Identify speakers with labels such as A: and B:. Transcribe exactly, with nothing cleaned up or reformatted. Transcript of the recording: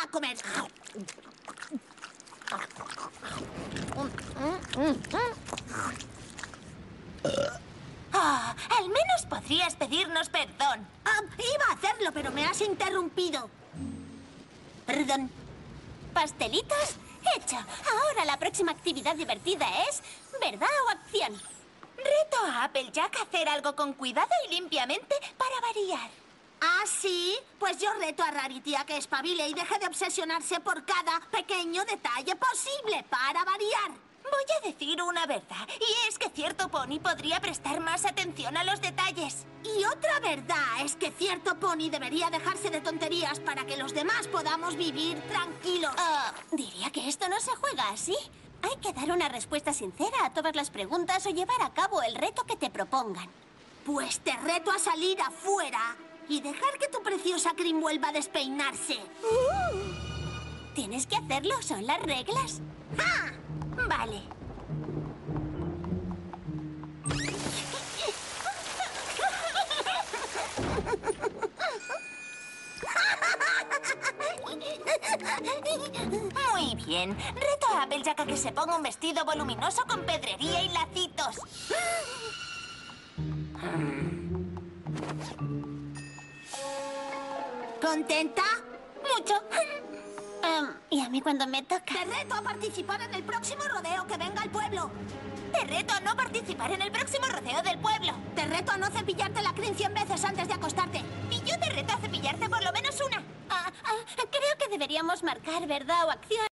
A: comer.
B: Oh, al menos podrías pedirnos perdón.
A: Ah, iba a hacerlo, pero me has interrumpido. Perdón.
B: ¿Pastelitos? Hecho. Ahora la próxima actividad divertida es ¿verdad o acción? Reto a Applejack a hacer algo con cuidado y limpiamente para variar.
A: ¿Ah, sí? Pues yo reto a Rarity a que espabile y deje de obsesionarse por cada pequeño detalle posible para variar.
B: Voy a decir una verdad, y es que cierto pony podría prestar más atención a los detalles.
A: Y otra verdad es que cierto pony debería dejarse de tonterías para que los demás podamos vivir tranquilos.
B: Uh, diría que esto no se juega así. Hay que dar una respuesta sincera a todas las preguntas o llevar a cabo el reto que te propongan.
A: Pues te reto a salir afuera y dejar que tu preciosa Cream vuelva a despeinarse.
B: Uh, Tienes que hacerlo, son las reglas.
A: ¡Ah!
B: Vale. Muy bien. Reto a Applejack a que se ponga un vestido voluminoso con pedrería y lacitos.
A: ¿Contenta?
B: Mucho. Um, ¿Y a mí cuando me toca?
A: Te reto a participar en el próximo rodeo que venga al pueblo.
B: Te reto a no participar en el próximo rodeo del pueblo.
A: Te reto a no cepillarte la crin cien veces antes de acostarte.
B: Y yo te reto a cepillarte por lo menos una. Ah, ah, creo que deberíamos marcar verdad o acción